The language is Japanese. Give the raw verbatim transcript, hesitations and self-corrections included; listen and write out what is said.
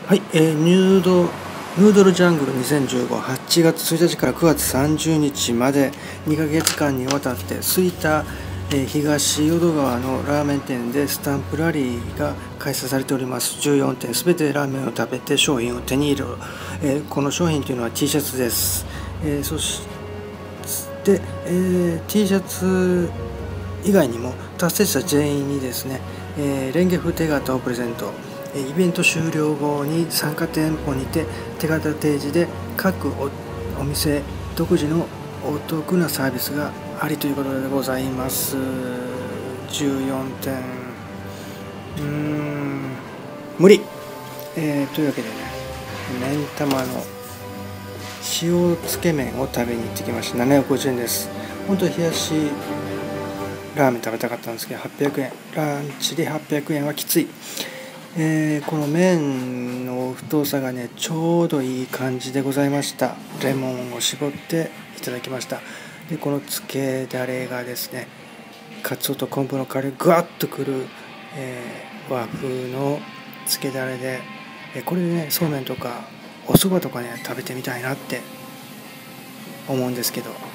はい、えー、ヌードヌードルジャングルにせんじゅうごはちがつついたちからくがつさんじゅうにちまでにかげつかんにわたって吹田、えー、東淀川のラーメン店でスタンプラリーが開催されております。じゅうよんてんすべてラーメンを食べて商品を手に入れる、えー、この商品というのは T シャツです。えー、そして、えー、T シャツ以外にも達成者全員にですね、えー、レンゲ風手形をプレゼント。イベント終了後に参加店舗にて手形提示で各 お, お店独自のお得なサービスがありということでございます。じゅうよんてんうーん無理、えー、というわけでね、目ん玉の塩つけ麺を食べに行ってきました。ななひゃくごじゅうえんです。本当は冷やしラーメン食べたかったんですけどはっぴゃくえん、ランチではっぴゃくえんはきつい。えー、この麺の太さがねちょうどいい感じでございました。レモンを絞っていただきました。でこのつけだれがですね、カツオと昆布のカレーぐわっとくる、えー、和風のつけだれで、えー、これでねそうめんとかお蕎麦とかね食べてみたいなって思うんですけど、